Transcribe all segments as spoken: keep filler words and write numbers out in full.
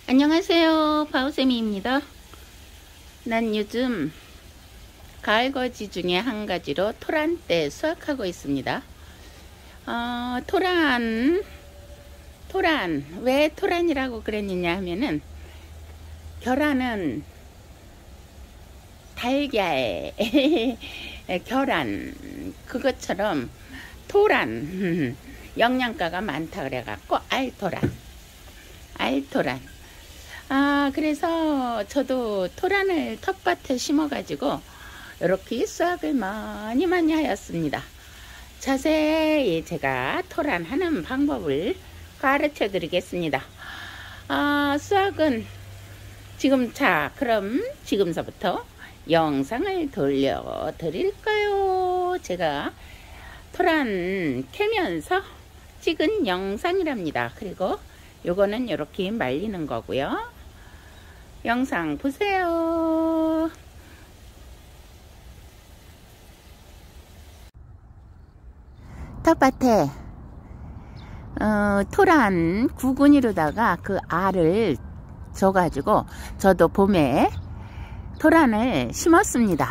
안녕하세요, 바우쌤이입니다. 난 요즘 가을거지 중에 한 가지로 토란대 수확하고 있습니다. 어, 토란 토란 왜 토란이라고 그랬느냐 하면은 결란은 달걀 결란 그것처럼 토란 영양가가 많다 그래갖고 알토란 알토란 아 그래서 저도 토란을 텃밭에 심어 가지고 이렇게 수확을 많이 많이 하였습니다. 자세히 제가 토란 하는 방법을 가르쳐 드리겠습니다. 아 수확은 지금 자 그럼 지금서부터 영상을 돌려 드릴까요? 제가 토란 캐면서 찍은 영상이랍니다. 그리고 요거는 이렇게 말리는 거고요. 영상 보세요. 텃밭에 어, 토란 구근이로다가 그 알을 줘가지고 저도 봄에 토란을 심었습니다.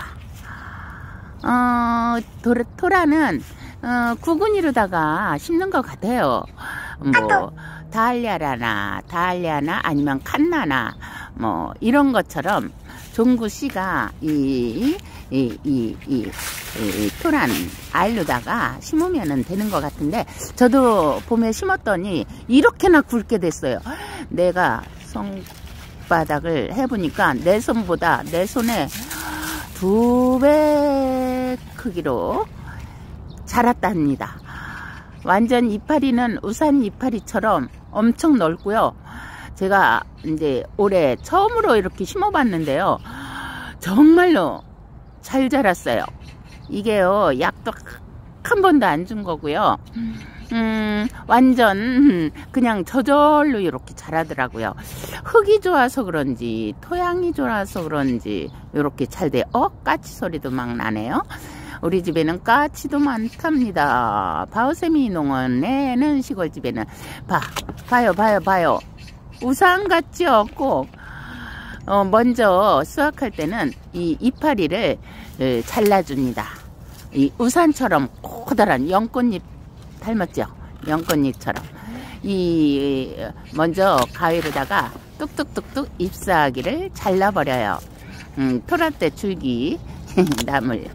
어, 도, 토란은 어, 구근이로다가 심는 것 같아요. 뭐 다알리아나 다알리아나 아니면 칸나나 뭐 이런 것처럼 종구 씨가 이 이 이 이 이 토란 알로다가 심으면 되는 것 같은데 저도 봄에 심었더니 이렇게나 굵게 됐어요. 내가 손바닥을 해보니까 내 손보다 내 손에 두 배 크기로 자랐답니다. 완전 이파리는 우산 이파리처럼 엄청 넓고요. 제가 이제 올해 처음으로 이렇게 심어봤는데요. 정말로 잘 자랐어요. 이게요, 약도 한 번도 안 준 거고요. 음, 완전 그냥 저절로 이렇게 자라더라고요. 흙이 좋아서 그런지, 토양이 좋아서 그런지 이렇게 잘 돼요. 어? 까치 소리도 막 나네요. 우리 집에는 까치도 많답니다. 바우세미 농원에는 시골집에는 봐, 봐요, 봐요, 봐요. 우산 같지요? 꼭 어, 먼저 수확할 때는 이 이파리를 에, 잘라줍니다. 이 우산처럼 커다란 연꽃잎 닮았죠? 연꽃잎처럼 이 먼저 가위로다가 뚝뚝뚝뚝 잎사귀를 잘라버려요. 음, 토란대 줄기 나물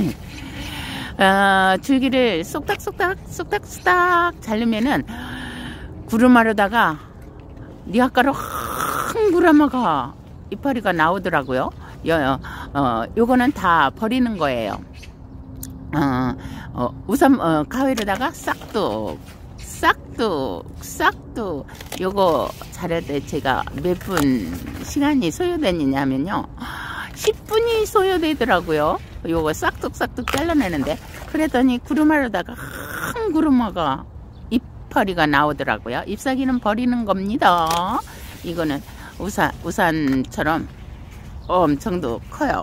어, 줄기를 쏙닥쏙닥 쏙닥쏙닥 자르면은 구루마로다가 니아까로 한 구루마가 이파리가 나오더라고요. 여, 어, 요거는 다 버리는 거예요. 어, 어, 우선 어, 가위로다가 싹둑 싹둑 싹둑 요거 자를 때 제가 몇 분 시간이 소요되느냐면요 십 분이 소요되더라고요. 요거 싹둑싹둑 잘라내는데 그랬더니 구루마로다가 한 구루마가 이파리가 나오더라고요. 잎사귀는 버리는 겁니다. 이거는 우산, 우산처럼 엄청도 커요.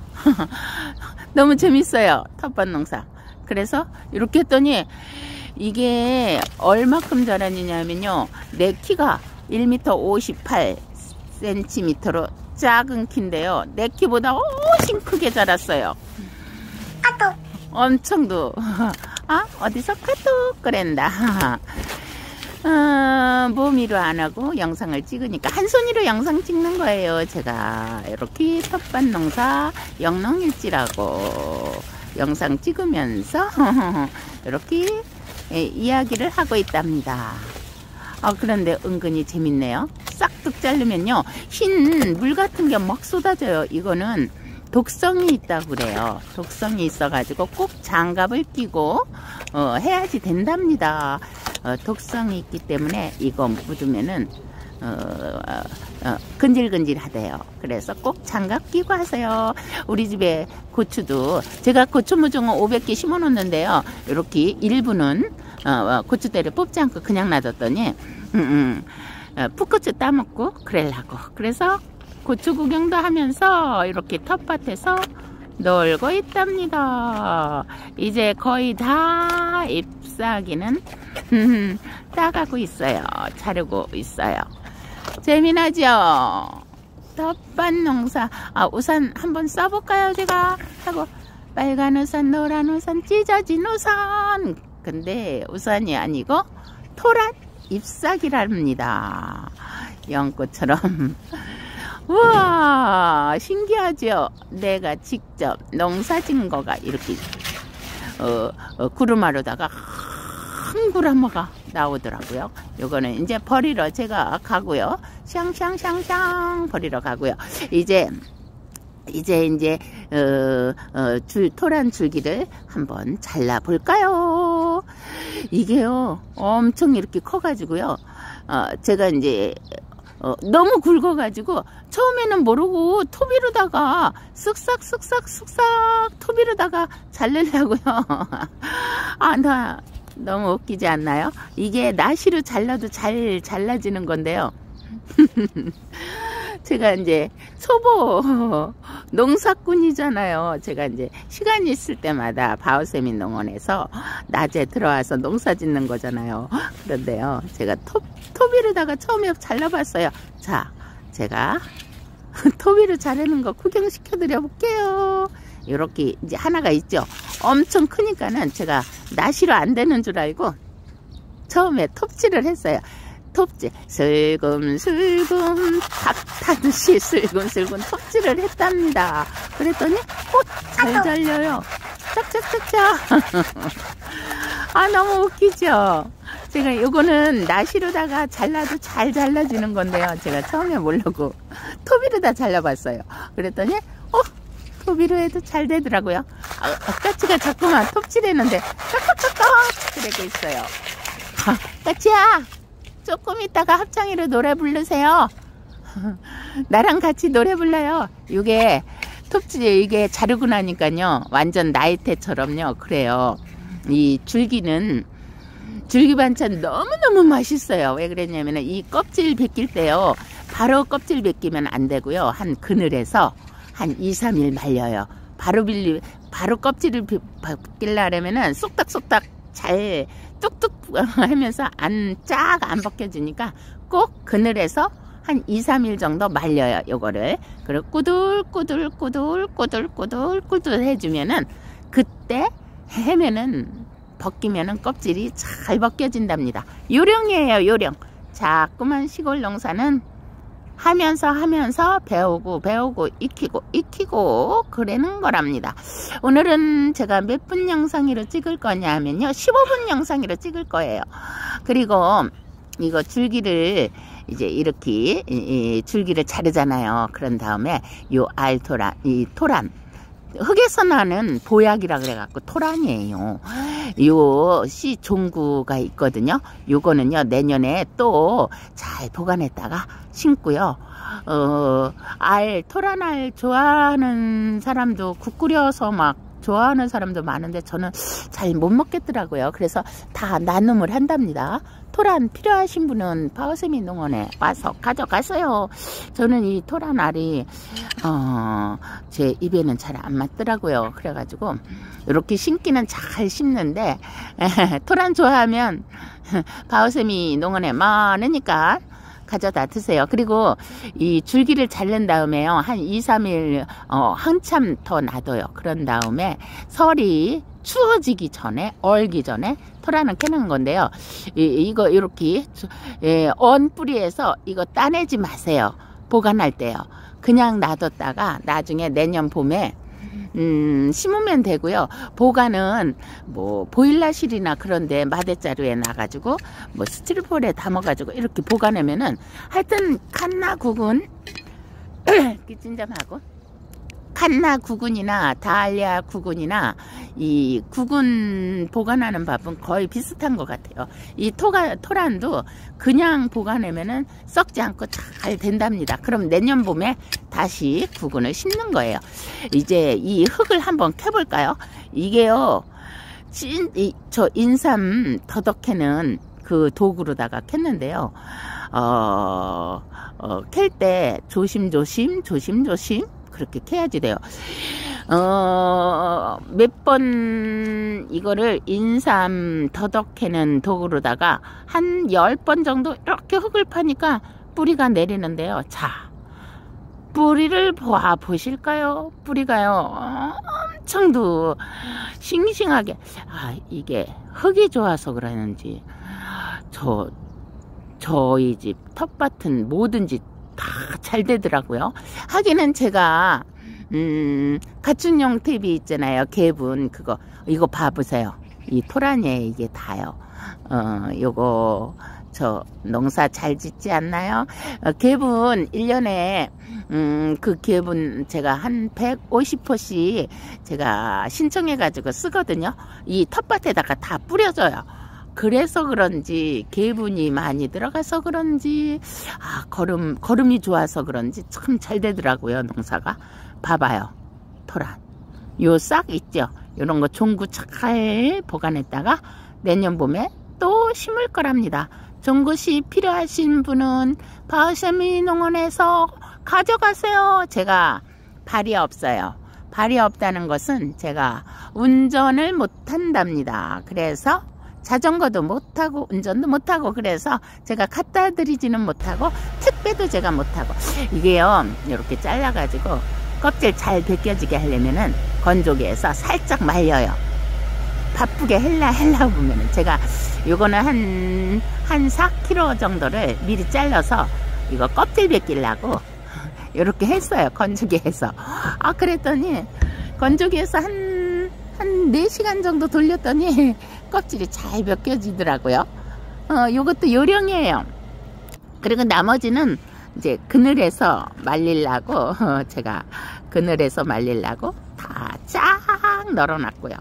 너무 재밌어요. 텃밭 농사. 그래서 이렇게 했더니 이게 얼마큼 자라느냐면요 내 키가 일 미터 오십팔 센티미터로 작은 키인데요 내 키보다 훨씬 크게 자랐어요. 카톡 엄청도 아 어디서 카톡 그랬다. 어, 몸이로 안 하고 영상을 찍으니까 한 손으로 영상 찍는 거예요. 제가 이렇게 텃밭 농사 영농일지라고 영상 찍으면서 이렇게 예, 이야기를 하고 있답니다. 어, 그런데 은근히 재밌네요. 싹둑 자르면요 흰 물 같은 게 막 쏟아져요. 이거는 독성이 있다고 그래요. 독성이 있어 가지고 꼭 장갑을 끼고 어, 해야지 된답니다. 어, 독성이 있기 때문에 이거 묻으면은 어, 어, 어, 근질근질 하대요. 그래서 꼭 장갑 끼고 하세요. 우리 집에 고추도 제가 고추 무종은 오백 개 심어 놓는데요 이렇게 일부는 어, 어, 고추대를 뽑지 않고 그냥 놔뒀더니 음, 음, 어, 풋고추 따먹고 그러려고 그래서 고추 구경도 하면서 이렇게 텃밭에서 놀고 있답니다. 이제 거의 다 잎사귀는 따가고 있어요. 자르고 있어요. 제 재미나죠? 텃밭 농사. 아, 우산 한번 써볼까요, 제가? 하고, 빨간 우산, 노란 우산, 찢어진 우산. 근데 우산이 아니고 토란 잎사귀랍니다. 연꽃처럼. 우와, 신기하죠? 내가 직접 농사진 거가 이렇게 어, 어, 구루마루다가 한 구루마가 나오더라고요. 요거는 이제 버리러 제가 가고요. 샹샹샹샹 버리러 가고요. 이제 이제 이제 어, 어, 줄 토란 줄기를 한번 잘라 볼까요? 이게요 엄청 이렇게 커가지고요. 어, 제가 이제 어, 너무 굵어가지고 처음에는 모르고 토비로다가 쓱싹 쓱싹 쓱싹 토비로다가 자르려고요. 아, 나 너무 웃기지 않나요? 이게 나시로 잘라도 잘 잘라지는 건데요. 제가 이제 초보 농사꾼이잖아요. 제가 이제 시간이 있을 때마다 바오세미 농원에서 낮에 들어와서 농사 짓는 거잖아요. 그런데요, 제가 톱, 토비로다가 처음에 잘라봤어요. 자, 제가 토비로 자르는 거 구경시켜 드려 볼게요. 이렇게 이제 하나가 있죠. 엄청 크니까는 제가 나시로 안 되는 줄 알고 처음에 톱질을 했어요. 톱질 슬금슬금 닭 타듯이 슬금슬금 톱질을 했답니다. 그랬더니 어, 잘 잘려요. 짝짝짝짝. 아, 너무 웃기죠? 제가 요거는 나시로다가 잘라도 잘 잘라지는 건데요. 제가 처음에 모르고 토비로다 잘라봤어요. 그랬더니 어, 토비로 해도 잘 되더라고요. 아, 까치가 자꾸만 톱질했는데 깍깍깍깍 그러고 있어요. 아, 까치야, 조금 있다가 합창이로 노래 부르세요. 나랑 같이 노래 불러요. 이게 톱질, 이게 자르고 나니까요 완전 나이테처럼요 그래요. 이 줄기는 줄기 반찬 너무너무 맛있어요. 왜 그랬냐면 이 껍질 벗길 때요 바로 껍질 벗기면 안 되고요, 한 그늘에서 한 이, 삼 일 말려요. 바로 빌리 바로 껍질을 벗기려면은 쏙닥쏙닥 잘 뚝뚝 하면서 안 쫙 안 벗겨지니까 꼭 그늘에서 한 이, 삼 일 정도 말려요. 요거를. 그리고 꾸들꾸들꾸들꾸들꾸들꾸들 해주면은 그때 해면은 벗기면은 껍질이 잘 벗겨진답니다. 요령이에요, 요령. 자꾸만 시골 농사는 하면서 하면서 배우고 배우고 익히고 익히고 그러는 거랍니다. 오늘은 제가 몇 분 영상으로 찍을 거냐 하면요, 십오 분 영상으로 찍을 거예요. 그리고 이거 줄기를 이제 이렇게 이 줄기를 자르잖아요. 그런 다음에 요 알토란, 이 토란, 흙에서 나는 보약이라 그래갖고 토란이에요. 요 씨 종구가 있거든요. 요거는요 내년에 또 잘 보관했다가 심고요. 어, 알, 토란알 좋아하는 사람도 국 끓여서 막 좋아하는 사람도 많은데 저는 잘 못 먹겠더라고요. 그래서 다 나눔을 한답니다. 토란 필요하신 분은 바오세미 농원에 와서 가져가세요. 저는 이 토란 알이 어, 제 입에는 잘 안 맞더라고요. 그래가지고 이렇게 심기는 잘 심는데 에, 토란 좋아하면 바오세미 농원에 많으니까 가져다 드세요. 그리고 이 줄기를 자른 다음에요 한 이, 삼 일 어, 한참 더 놔둬요. 그런 다음에 설이 추워지기 전에, 얼기 전에 토란을 캐는 건데요. 이, 이거 이렇게 예, 언 뿌리에서 이거 따내지 마세요. 보관할 때요. 그냥 놔뒀다가 나중에 내년 봄에 음, 심으면 되고요. 보관은 뭐 보일러실이나 그런데 마대자루에 놔가지고 뭐 스티로폼에 담아가지고 이렇게 보관하면은 하여튼 칸나 구근 기진점하고 칸나 구근이나 다알리아 구근이나 이 구근 보관하는 밥은 거의 비슷한 것 같아요. 이 토가, 토란도 그냥 보관하면은 썩지 않고 잘 된답니다. 그럼 내년 봄에 다시 구근을 심는 거예요. 이제 이 흙을 한번 캐볼까요? 이게요, 찐, 이, 저 인삼 더덕캐는 그 도구로다가 캤는데요. 어, 어, 캘 때 조심조심, 조심조심 그렇게 캐야지 돼요. 어, 몇 번 이거를 인삼 더덕 캐는 도구로다가 한 열 번 정도 이렇게 흙을 파니까 뿌리가 내리는데요. 자, 뿌리를 보아 보실까요? 뿌리가요 엄청도 싱싱하게, 아 이게 흙이 좋아서 그러는지 저 저희 집 텃밭은 뭐든지 다 잘 되더라고요. 하기는 제가 음 가축용 탭이 있잖아요. 개분 그거, 이거 봐보세요. 이 토란에 이게 다요. 어 요거 저 농사 잘 짓지 않나요? 어, 개분 일 년에 음, 그 개분 제가 한 백오십 호씩 제가 신청해 가지고 쓰거든요. 이 텃밭에다가 다 뿌려줘요. 그래서 그런지 개분이 많이 들어가서 그런지, 아 거름 거름이 좋아서 그런지 참 잘 되더라고요. 농사가. 봐봐요, 토란 요 싹 있죠. 요런 거 종구 잘 보관했다가 내년 봄에 또 심을 거랍니다. 종굿이 필요하신 분은 바우샤미 농원에서 가져가세요. 제가 발이 없어요. 발이 없다는 것은 제가 운전을 못한답니다. 그래서 자전거도 못하고 운전도 못하고, 그래서 제가 갖다 드리지는 못하고 택배도 제가 못하고. 이게요 이렇게 잘라 가지고 껍질 잘 벗겨지게 하려면은 건조기에서 살짝 말려요. 바쁘게 헬라 헬라 보면은 제가 요거는 한, 한 사 킬로그램 정도를 미리 잘라서 이거 껍질 벗기려고 이렇게 했어요. 건조기에서. 아 그랬더니 건조기에서 한, 한 네 시간 정도 돌렸더니 껍질이 잘 벗겨지더라고요. 어, 요것도 요령이에요. 그리고 나머지는 이제 그늘에서 말리려고 제가 그늘에서 말리려고 다 쫙 널어놨고요.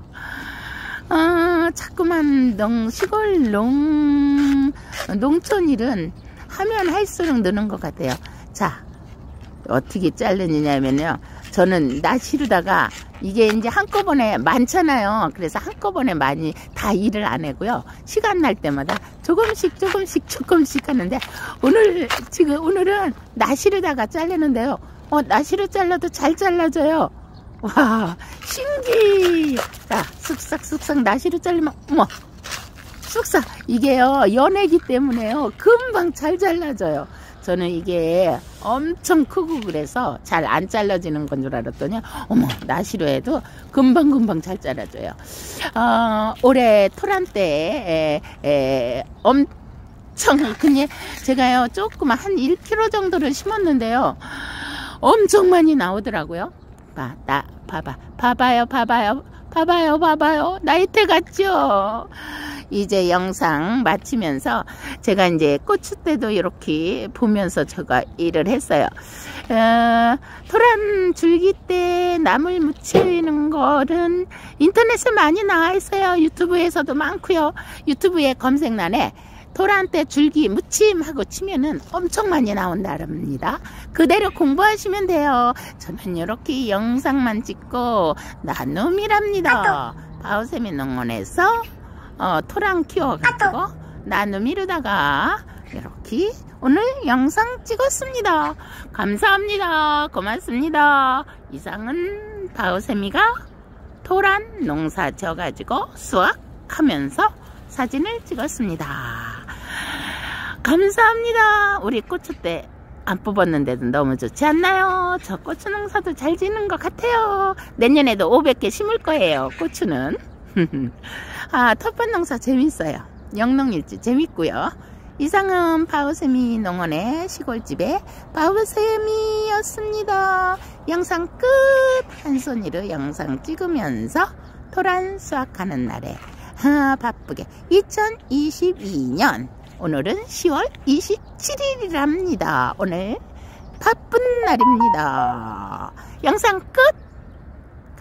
어, 자꾸만 농, 시골 농, 농촌 일은 하면 할수록 느는 것 같아요. 자, 어떻게 자르느냐면요. 저는 나시르다가 이게 이제 한꺼번에 많잖아요. 그래서 한꺼번에 많이 다 일을 안 하고요. 시간 날 때마다 조금씩 조금씩 조금씩 하는데, 오늘, 지금 오늘은 나시르다가 자르는데요. 어, 나시르 잘라도 잘 잘라져요. 와, 신기. 자, 쓱싹 쓱싹 나시로 잘리면, 어머, 쓱싹. 이게요 연애기 때문에요 금방 잘 잘라져요. 저는 이게 엄청 크고 그래서 잘 안 잘라지는 건 줄 알았더니, 어머, 나시로 해도 금방금방 잘 잘라져요. 어, 올해 토란 때 엄청 그냥 제가요 조금 한 일 킬로그램 정도를 심었는데요, 엄청 많이 나오더라고요. 봐, 나 봐봐, 봐봐요, 봐봐요, 봐봐요, 봐봐요. 나이테 같죠? 이제 영상 마치면서 제가 이제 고추 때도 이렇게 보면서 제가 일을 했어요. 어, 토란 줄기 때 나물 묻히는 거는 인터넷에 많이 나와 있어요. 유튜브에서도 많고요. 유튜브에 검색란에 토란 때 줄기 무침하고 치면은 엄청 많이 나온다랍니다. 그대로 공부하시면 돼요. 저는 이렇게 영상만 찍고 나눔이랍니다. 바우세미 농원에서 어, 토란 키워가지고 나눔이루다가 이렇게 오늘 영상 찍었습니다. 감사합니다. 고맙습니다. 이상은 바우세미가 토란 농사 져가지고 수확하면서 사진을 찍었습니다. 감사합니다. 우리 고추대 안 뽑았는데도 너무 좋지 않나요? 저 고추 농사도 잘 지는 것 같아요. 내년에도 오백 개 심을 거예요. 고추는. 아, 텃밭 농사 재밌어요. 영농일지 재밌고요. 이상은 바우세미 농원의 시골집의 바우세미였습니다. 영상 끝. 한 손으로 영상 찍으면서 토란 수확하는 날에 아, 바쁘게 이천이십이 년 오늘은 시월 이십칠일이랍니다. 오늘 바쁜 날입니다. 영상 끝.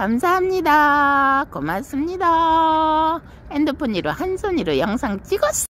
감사합니다. 고맙습니다. 핸드폰으로 한 손으로 영상 찍었어.